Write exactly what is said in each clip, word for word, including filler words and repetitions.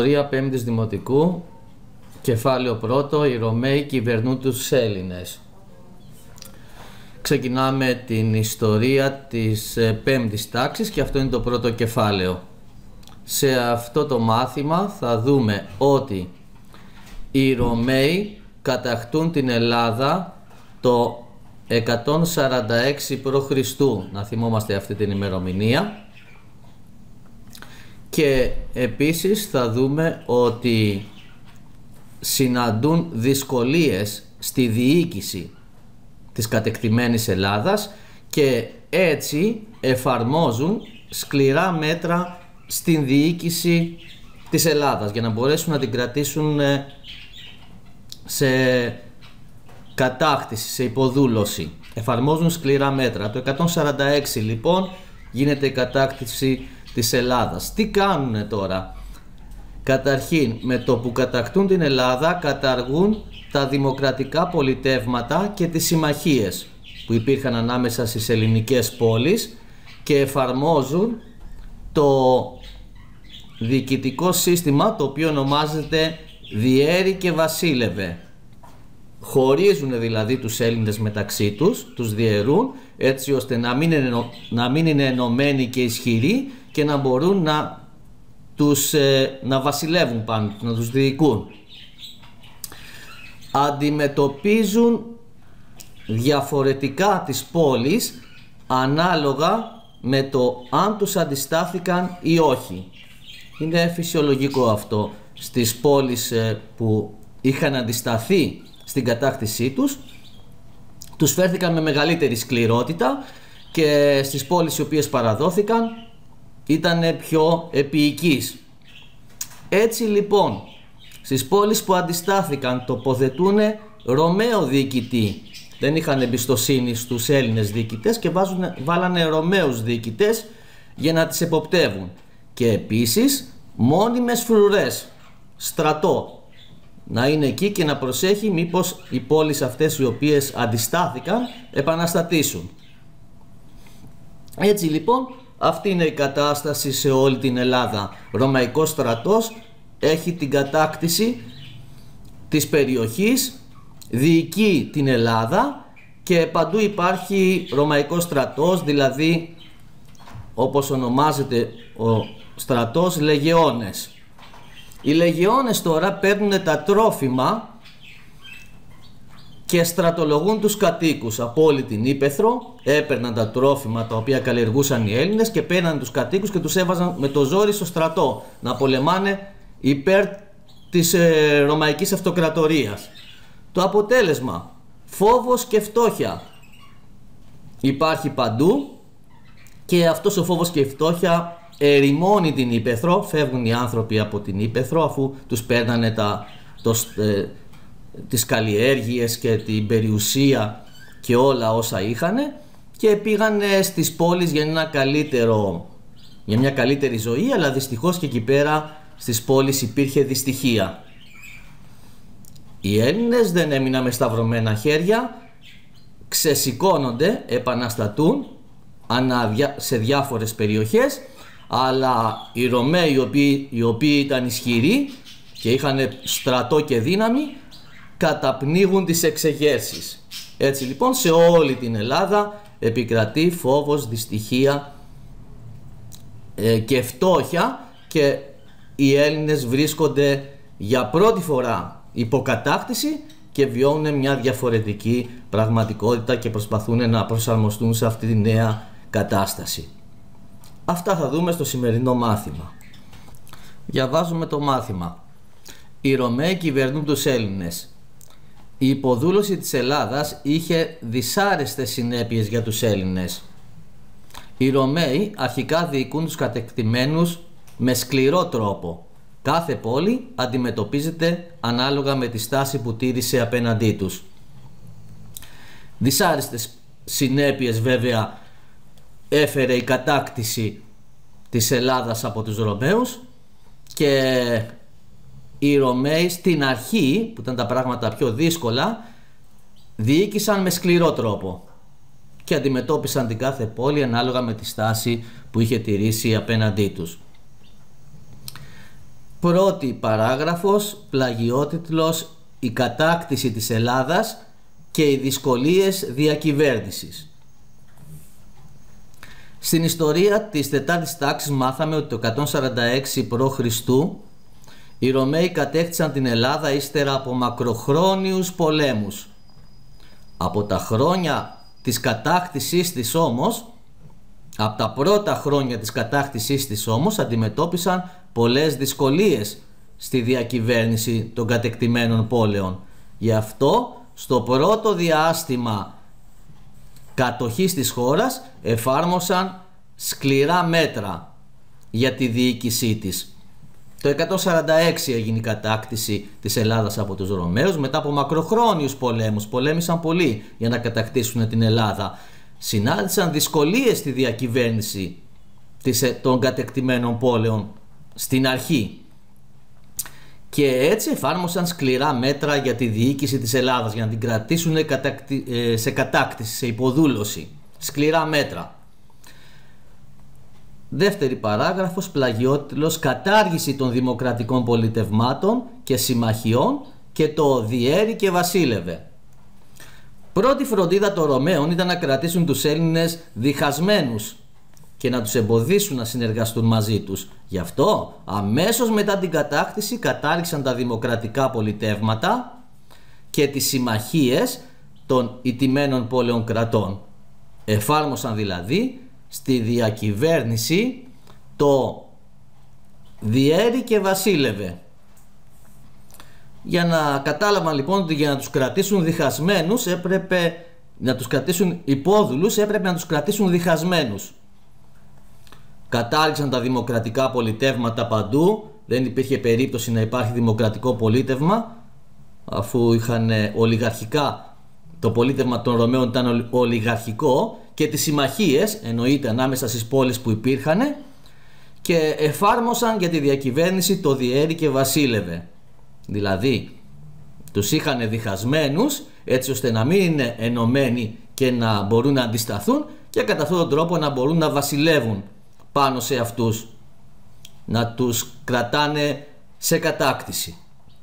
Ιστορία πέμπτης Δημοτικού, κεφάλαιο πρώτο, οι Ρωμαίοι κυβερνούν τους Έλληνες. Ξεκινάμε την ιστορία της πέμπτης τάξης και αυτό είναι το πρώτο κεφάλαιο. Σε αυτό το μάθημα θα δούμε ότι οι Ρωμαίοι κατακτούν την Ελλάδα το εκατόν σαράντα έξι π.Χ. Να θυμόμαστε αυτή την ημερομηνία. Και επίσης θα δούμε ότι συναντούν δυσκολίες στη διοίκηση της κατεκτημένης Ελλάδας και έτσι εφαρμόζουν σκληρά μέτρα στην διοίκηση της Ελλάδας για να μπορέσουν να την κρατήσουν σε κατάκτηση, σε υποδούλωση. Εφαρμόζουν σκληρά μέτρα. Το εκατόν σαράντα έξι λοιπόν γίνεται η κατάκτηση της Ελλάδας. Τι κάνουνε τώρα? Καταρχήν, με το που κατακτούν την Ελλάδα καταργούν τα δημοκρατικά πολιτεύματα και τις συμμαχίες που υπήρχαν ανάμεσα στις ελληνικές πόλεις και εφαρμόζουν το διοικητικό σύστημα το οποίο ονομάζεται διέρη και βασίλευε. Χωρίζουν δηλαδή τους Έλληνες μεταξύ τους, τους διαιρούν έτσι ώστε να μην είναι, να μην είναι ενωμένοι και ισχυροί και να μπορούν να τους ε, να βασιλεύουν πάνω, να τους διοικούν. Αντιμετωπίζουν διαφορετικά τις πόλεις ανάλογα με το αν τους αντιστάθηκαν ή όχι. Είναι φυσιολογικό αυτό. Στις πόλεις ε, που είχαν αντισταθεί στην κατάκτησή τους, τους φέρθηκαν με μεγαλύτερη σκληρότητα και στις πόλεις οι οποίες παραδόθηκαν ήταν πιο επίοικείς. Έτσι λοιπόν, στις πόλεις που αντιστάθηκαν τοποθετούν Ρωμαίο διοικητή. Δεν είχαν εμπιστοσύνη στους Έλληνες διοικητές και βάζουν, βάλανε Ρωμαίους διοικητές για να τις εποπτεύουν. Και επίσης μόνιμες φρουρές, στρατό, να είναι εκεί και να προσέχει μήπως οι πόλεις αυτές οι οποίες αντιστάθηκαν επαναστατήσουν. Έτσι λοιπόν αυτή είναι η κατάσταση σε όλη την Ελλάδα. Ρωμαϊκός στρατός έχει την κατάκτηση της περιοχής, διοικεί την Ελλάδα και παντού υπάρχει Ρωμαϊκός στρατός, δηλαδή όπως ονομάζεται ο στρατός, λεγεώνες. Οι λεγεώνες τώρα παίρνουν τα τρόφιμα και στρατολογούν τους κατοίκους από όλη την Ύπαιθρο. Έπαιρναν τα τρόφιμα τα οποία καλλιεργούσαν οι Έλληνες και παίρναν τους κατοίκους και τους έβαζαν με το ζόρι στο στρατό να πολεμάνε υπέρ της ε, Ρωμαϊκής Αυτοκρατορίας. Το αποτέλεσμα, φόβος και φτώχεια υπάρχει παντού και αυτός ο φόβος και η φτώχεια ερημώνει την Ύπαιθρο. Φεύγουν οι άνθρωποι από την Ύπαιθρο αφού τους παίρνανε τα, το, ε, τις καλλιέργειες και την περιουσία και όλα όσα είχανε και πήγανε στις πόλεις για, ένα καλύτερο, για μια καλύτερη ζωή, αλλά δυστυχώς και εκεί πέρα στις πόλεις υπήρχε δυστυχία. Οι Έλληνες δεν έμειναν με σταυρωμένα χέρια, ξεσηκώνονται, επαναστατούν σε διάφορες περιοχές, αλλά οι Ρωμαίοι οι οποίοι, οι οποίοι ήταν ισχυροί και είχαν στρατό και δύναμη καταπνίγουν τις εξεγέρσεις. Έτσι λοιπόν σε όλη την Ελλάδα επικρατεί φόβος, δυστυχία ε, και φτώχεια και οι Έλληνες βρίσκονται για πρώτη φορά υποκατάκτηση και βιώνουν μια διαφορετική πραγματικότητα και προσπαθούν να προσαρμοστούν σε αυτή τη νέα κατάσταση. Αυτά θα δούμε στο σημερινό μάθημα. Διαβάζουμε το μάθημα. Οι Ρωμαίοι κυβερνούν τους Έλληνες. Η υποδούλωση της Ελλάδας είχε δυσάρεστες συνέπειες για τους Έλληνες. Οι Ρωμαίοι αρχικά διοικούν τους κατεκτημένους με σκληρό τρόπο. Κάθε πόλη αντιμετωπίζεται ανάλογα με τη στάση που τήρησε απέναντί τους. Δυσάρεστες συνέπειες βέβαια έφερε η κατάκτηση της Ελλάδας από τους Ρωμαίους και οι Ρωμαίοι στην αρχή, που ήταν τα πράγματα πιο δύσκολα, διοίκησαν με σκληρό τρόπο και αντιμετώπισαν την κάθε πόλη ανάλογα με τη στάση που είχε τηρήσει απέναντί τους. Πρώτη παράγραφος, πλαγιότιτλος «Η κατάκτηση της Ελλάδας και οι δυσκολίες διακυβέρνησης». Στην ιστορία της τετάρτης τάξης μάθαμε ότι το εκατόν σαράντα έξι π.Χ. οι Ρωμαίοι κατέκτησαν την Ελλάδα ύστερα από μακροχρόνιους πολέμους. Από τα χρόνια της κατάκτησής της όμως, από τα πρώτα χρόνια της κατάκτησής της όμως, αντιμετώπισαν πολλές δυσκολίες στη διακυβέρνηση των κατεκτημένων πόλεων. Γι' αυτό στο πρώτο διάστημα κατοχής της χώρας εφάρμοσαν σκληρά μέτρα για τη διοίκησή της. Το εκατόν σαράντα έξι έγινε η κατάκτηση της Ελλάδας από τους Ρωμαίους μετά από μακροχρόνιους πολέμους. Πολέμησαν πολύ για να κατακτήσουν την Ελλάδα. Συνάντησαν δυσκολίες στη διακυβέρνηση των κατεκτημένων πόλεων στην αρχή και έτσι εφάρμοσαν σκληρά μέτρα για τη διοίκηση της Ελλάδας για να την κρατήσουν σε κατάκτηση, σε υποδούλωση. Σκληρά μέτρα. Δεύτερη παράγραφος, πλαγιότιτλος «Κατάργηση των δημοκρατικών πολιτευμάτων και συμμαχιών και το διέρη και βασίλευε». Πρώτη φροντίδα των Ρωμαίων ήταν να κρατήσουν τους Έλληνες διχασμένους και να τους εμποδίσουν να συνεργαστούν μαζί τους. Γι' αυτό αμέσως μετά την κατάκτηση κατάργησαν τα δημοκρατικά πολιτεύματα και τις συμμαχίες των ηττημένων πόλεων κρατών. Εφάρμοσαν δηλαδή στη διακυβέρνηση το διέρη και βασίλευε. Για να κατάλαβαν λοιπόν ότι για να τους κρατήσουν διχασμένους έπρεπε να τους κρατήσουν υπόδουλους, έπρεπε να τους κρατήσουν διχασμένους. Κατάργησαν τα δημοκρατικά πολιτεύματα παντού, δεν υπήρχε περίπτωση να υπάρχει δημοκρατικό πολίτευμα, αφού είχαν ολιγαρχικά, το πολίτευμα των Ρωμαίων ήταν ολιγαρχικό, και τις συμμαχίες, εννοείται ανάμεσα στις πόλεις που υπήρχαν, και εφάρμοσαν για τη διακυβέρνηση το διέρη και βασίλευε. Δηλαδή τους είχαν διχασμένους έτσι ώστε να μην είναι ενωμένοι και να μπορούν να αντισταθούν και κατά αυτόν τον τρόπο να μπορούν να βασιλεύουν πάνω σε αυτούς, να τους κρατάνε σε κατάκτηση.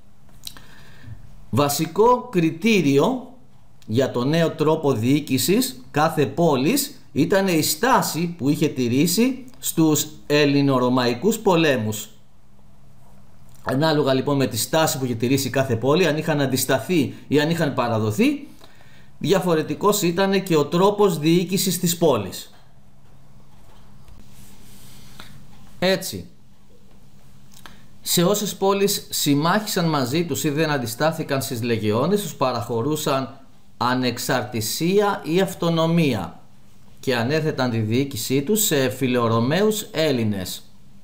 Βασικό κριτήριο για το νέο τρόπο διοίκησης κάθε πόλης ήταν η στάση που είχε τηρήσει στους ελληνορωμαϊκούς πολέμους. Ανάλογα λοιπόν με τη στάση που είχε τηρήσει κάθε πόλη, αν είχαν αντισταθεί ή αν είχαν παραδοθεί, διαφορετικός ήταν και ο τρόπος διοίκησης της πόλης. Έτσι, σε όσες πόλεις συμμάχησαν μαζί τους ή δεν αντιστάθηκαν στις λεγεώνες, τους παραχωρούσαν ανεξαρτησία ή αυτονομία και ανέθεταν τη διοίκησή τους σε φιλορωμαίους Έλληνες.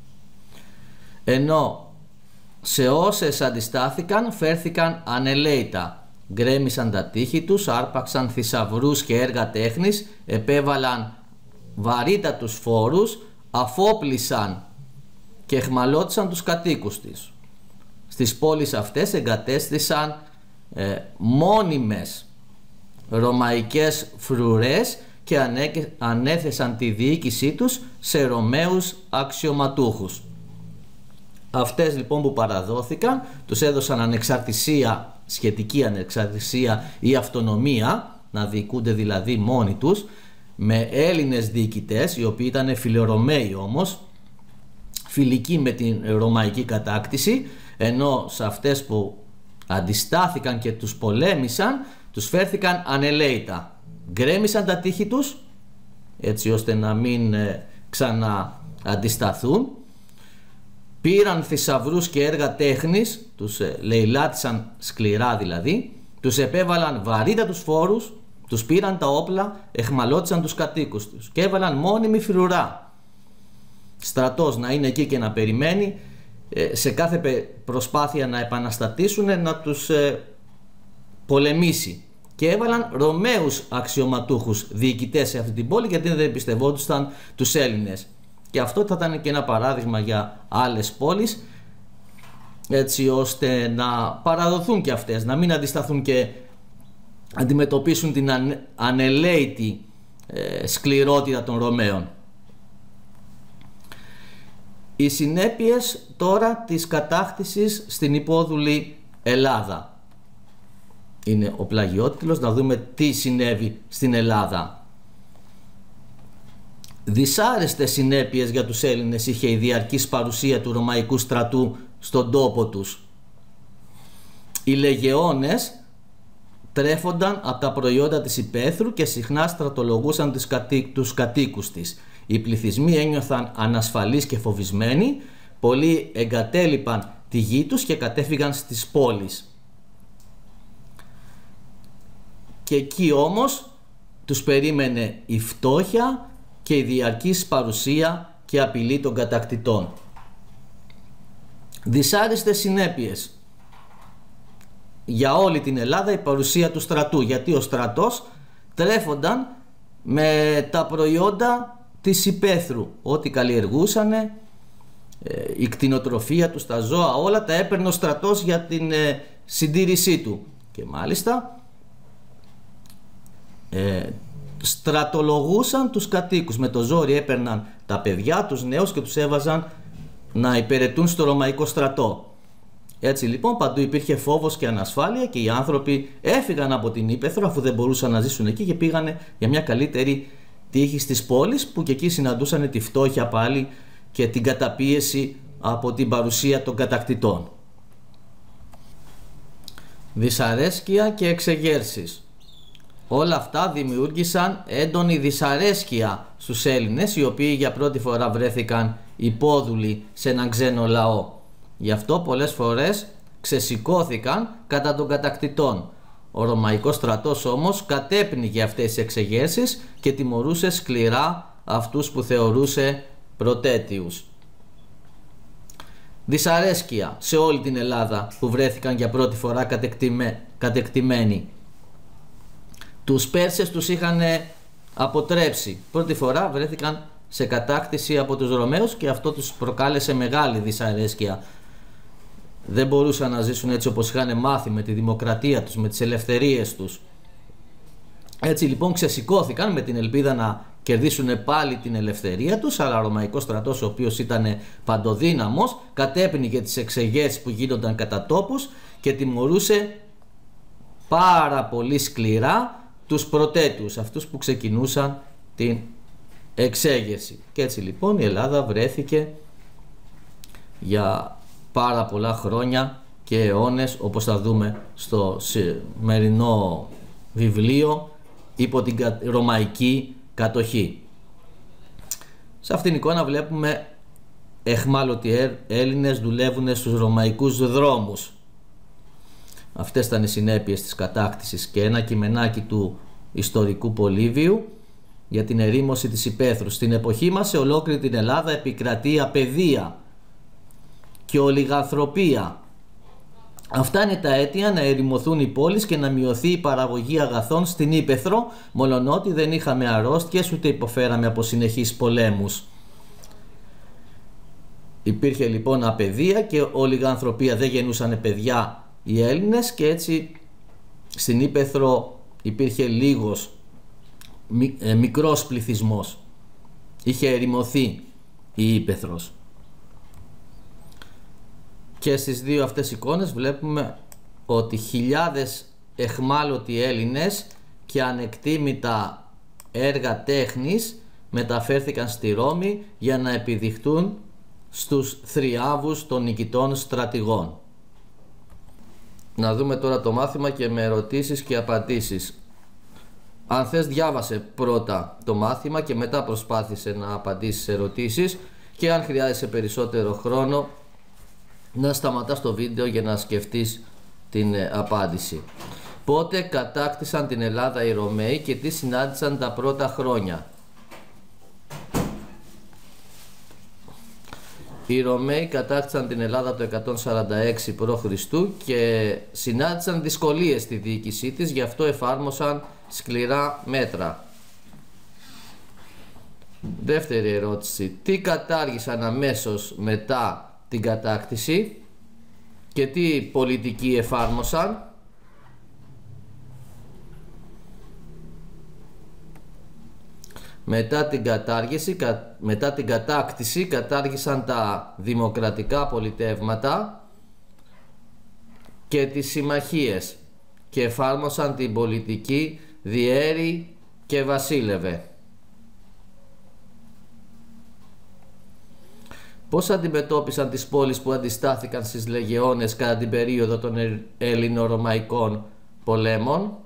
Ενώ σε όσες αντιστάθηκαν φέρθηκαν ανελαίητα, γκρέμισαν τα τείχη τους, άρπαξαν θησαυρούς και έργα τέχνης, επέβαλαν βαρύτατους φόρους, αφόπλησαν και εχμαλώτισαν τους κατοίκους της. Στις πόλεις αυτές εγκατέστησαν ε, μόνιμες ρωμαϊκές φρουρές και ανέθεσαν τη διοίκησή τους σε Ρωμαίους αξιωματούχους. Αυτές λοιπόν που παραδόθηκαν τους έδωσαν ανεξαρτησία, σχετική ανεξαρτησία ή αυτονομία, να διοικούνται δηλαδή μόνοι τους, με Έλληνες διοικητές, οι οποίοι ήταν φιλορωμαίοι όμως, φιλικοί με την ρωμαϊκή κατάκτηση, ενώ σε αυτές που αντιστάθηκαν και τους πολέμησαν, τους φέρθηκαν ανελαίητα. Γκρέμισαν τα τείχη τους, έτσι ώστε να μην ε, ξανααντισταθούν, πήραν θησαυρούς και έργα τέχνης, τους ε, λαιλάτισαν σκληρά δηλαδή, τους επέβαλαν βαρύτατους φόρους, τους πήραν τα όπλα, εχμαλώτισαν τους κατοίκους τους και έβαλαν μόνιμη φρουρά. Στρατός να είναι εκεί και να περιμένει ε, σε κάθε προσπάθεια να επαναστατήσουν να τους ε, πολεμήσει. Και έβαλαν Ρωμαίους αξιωματούχους διοικητές σε αυτή την πόλη, γιατί δεν εμπιστευόντουσαν τους Έλληνες. Και αυτό θα ήταν και ένα παράδειγμα για άλλες πόλεις, έτσι ώστε να παραδοθούν και αυτές, να μην αντισταθούν και αντιμετωπίσουν την ανελαίητη ε, σκληρότητα των Ρωμαίων. Οι συνέπειες τώρα της κατάκτησης στην υπόδουλη Ελλάδα. Είναι ο πλαγιότιτλος, να δούμε τι συνέβη στην Ελλάδα. Δυσάρεστες συνέπειες για τους Έλληνες είχε η διαρκής παρουσία του ρωμαϊκού στρατού στον τόπο τους. Οι λεγεώνες τρέφονταν από τα προϊόντα της υπαίθρου και συχνά στρατολογούσαν τους, κατοί, τους κατοίκους της. Οι πληθυσμοί ένιωθαν ανασφαλείς και φοβισμένοι, πολλοί εγκατέλειπαν τη γη τους και κατέφυγαν στις πόλεις. Και εκεί όμως τους περίμενε η φτώχεια και η διαρκής παρουσία και απειλή των κατακτητών. Δυσάρεστες συνέπειες για όλη την Ελλάδα η παρουσία του στρατού, γιατί ο στρατός τρέφονταν με τα προϊόντα της υπαίθρου, ό,τι καλλιεργούσανε, η κτηνοτροφία τους, τα ζώα, όλα τα έπαιρνε ο στρατός για την συντήρησή του. Και μάλιστα ε, στρατολογούσαν τους κατοίκους, με το ζόρι έπαιρναν τα παιδιά, τους νέους και τους έβαζαν να υπηρετούν στο ρωμαϊκό στρατό. Έτσι λοιπόν παντού υπήρχε φόβος και ανασφάλεια και οι άνθρωποι έφυγαν από την ύπαιθρο αφού δεν μπορούσαν να ζήσουν εκεί και πήγανε για μια καλύτερη τύχη στις πόλεις, που και εκεί συναντούσαν τη φτώχεια πάλι και την καταπίεση από την παρουσία των κατακτητών. Δυσαρέσκεια και εξεγέρσεις. Όλα αυτά δημιούργησαν έντονη δυσαρέσκεια στους Έλληνες, οι οποίοι για πρώτη φορά βρέθηκαν υπόδουλοι σε έναν ξένο λαό. Γι' αυτό πολλές φορές ξεσηκώθηκαν κατά των κατακτητών. Ο ρωμαϊκός στρατός όμως κατέπνιγε αυτές τις εξεγέρσεις και τιμωρούσε σκληρά αυτούς που θεωρούσε πρωτέτιους. Δυσαρέσκεια σε όλη την Ελλάδα που βρέθηκαν για πρώτη φορά κατεκτημέ, κατεκτημένοι. Τους Πέρσες τους είχαν αποτρέψει. Πρώτη φορά βρέθηκαν σε κατάκτηση από τους Ρωμαίους και αυτό τους προκάλεσε μεγάλη δυσαρέσκεια. Δεν μπορούσαν να ζήσουν έτσι όπως είχαν μάθει, με τη δημοκρατία τους, με τις ελευθερίες τους. Έτσι λοιπόν ξεσηκώθηκαν με την ελπίδα να κερδίσουν πάλι την ελευθερία τους, αλλά ο Ρωμαϊκός στρατός, ο οποίος ήταν παντοδύναμος, κατέπνιγε τις εξεγέρσεις που γίνονταν κατά τόπους και τιμωρούσε πάρα πολύ σκληρά τους πρωτέτους, αυτούς που ξεκινούσαν την εξέγερση. Και έτσι λοιπόν η Ελλάδα βρέθηκε για πάρα πολλά χρόνια και αιώνες, όπως θα δούμε στο σημερινό βιβλίο, υπό την ρωμαϊκή κατοχή. Σε αυτήν την εικόνα βλέπουμε εχμάλωτοι Έλληνες δουλεύουν στους ρωμαϊκούς δρόμους. Αυτές ήταν οι συνέπειες της κατάκτησης και ένα κειμενάκι του ιστορικού Πολύβιου για την ερήμωση της υπαίθρου. Στην εποχή μας σε ολόκληρη την Ελλάδα επικρατεί η απαιδεία και ολιγανθρωπία. Αυτά είναι τα αίτια να ερημωθούν οι πόλεις και να μειωθεί η παραγωγή αγαθών στην ύπαιθρο, μολονότι δεν είχαμε αρρώστιες ούτε υποφέραμε από συνεχείς πολέμους. Υπήρχε λοιπόν απαιδεία και ολιγανθρωπία, δεν γεννούσαν παιδιά οι Έλληνες και έτσι στην ύπαιθρο υπήρχε λίγος, μικρός πληθυσμός. Είχε ερημωθεί η ύπαιθρος. Και στις δύο αυτές εικόνες βλέπουμε ότι χιλιάδες εχμάλωτοι Έλληνες και ανεκτήμητα έργα τέχνης μεταφέρθηκαν στη Ρώμη για να επιδειχτούν στους θριάβους των νικητών στρατηγών. Να δούμε τώρα το μάθημα και με ερωτήσεις και απαντήσεις. Αν θες, διάβασε πρώτα το μάθημα και μετά προσπάθησε να απαντήσεις σε ερωτήσεις, και αν χρειάζεσαι περισσότερο χρόνο να σταματάς το βίντεο για να σκεφτείς την απάντηση. Πότε κατάκτησαν την Ελλάδα οι Ρωμαίοι και τι συνάντησαν τα πρώτα χρόνια? Οι Ρωμαίοι κατάκτησαν την Ελλάδα το εκατόν σαράντα έξι π.Χ. και συνάντησαν δυσκολίες στη διοίκησή της, γι' αυτό εφάρμοσαν σκληρά μέτρα. Δεύτερη ερώτηση. Τι κατάργησαν αμέσως μετά την κατάκτηση και τι πολιτική εφάρμοσαν? Μετά την, κατάργηση, μετά την κατάκτηση κατάργησαν τα δημοκρατικά πολιτεύματα και τις συμμαχίες και εφάρμοσαν την πολιτική διέρη και βασίλευε. Πώς αντιμετώπισαν τις πόλεις που αντιστάθηκαν στις λεγεώνες κατά την περίοδο των ελληνορωμαϊκών πολέμων?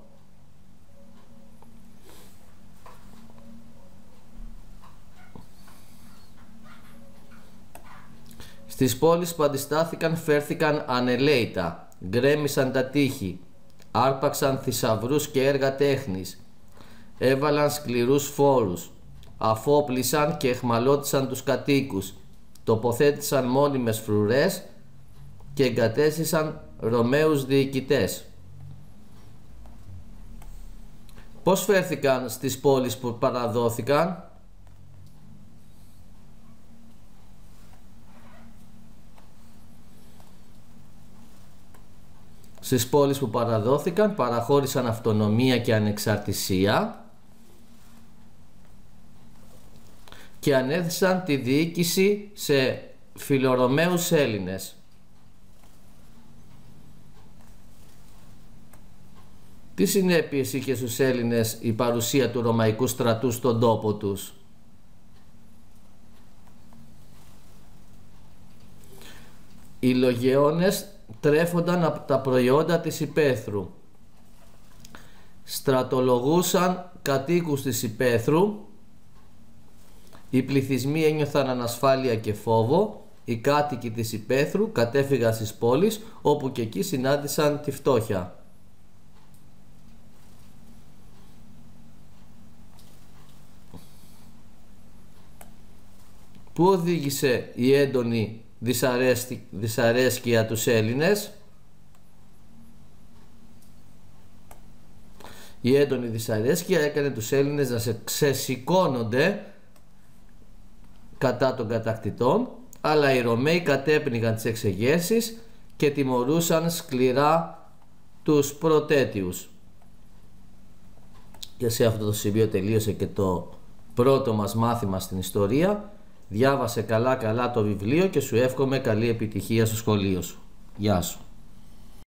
Στις πόλεις που αντιστάθηκαν φέρθηκαν ανελαίητα, γκρέμισαν τα τείχη, άρπαξαν θησαυρούς και έργα τέχνης, έβαλαν σκληρούς φόρους, αφόπλησαν και εχμαλώτισαν τους κατοίκους, τοποθέτησαν μόνιμες φρουρές και εγκατέστησαν Ρωμαίους διοικητές. Πώς φέρθηκαν στις πόλεις που παραδόθηκαν? Στις πόλεις που παραδόθηκαν παραχώρησαν αυτονομία και ανεξαρτησία και ανέθεσαν τη διοίκηση σε φιλορωμαίους Έλληνες. Τι συνέπειες είχε στους Έλληνες η παρουσία του Ρωμαϊκού στρατού στον τόπο τους? Οι λογεώνες τρέφονταν από τα προϊόντα της υπαίθρου, στρατολογούσαν κατοίκους της υπαίθρου, οι πληθυσμοί ένιωθαν ανασφάλεια και φόβο, οι κάτοικοι της υπαίθρου κατέφυγαν στις πόλεις, όπου και εκεί συνάντησαν τη φτώχεια. Πού οδήγησε η έντονη δυσαρέσκεια τους Έλληνες? Η έντονη δυσαρέσκεια έκανε τους Έλληνες να σε ξεσηκώνονται κατά των κατακτητών, αλλά οι Ρωμαίοι κατέπνιγαν τις εξεγέρσεις και τιμωρούσαν σκληρά τους πρωτέτιους. Και σε αυτό το σημείο τελείωσε και το πρώτο μας μάθημα στην ιστορία. Διάβασε καλά καλά το βιβλίο και σου εύχομαι καλή επιτυχία στο σχολείο σου. Γεια σου.